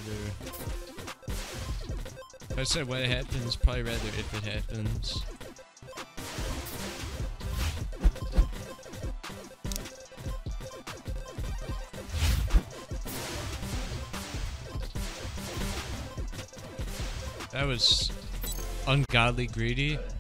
If I said when it happens, probably rather if it happens. That was ungodly greedy.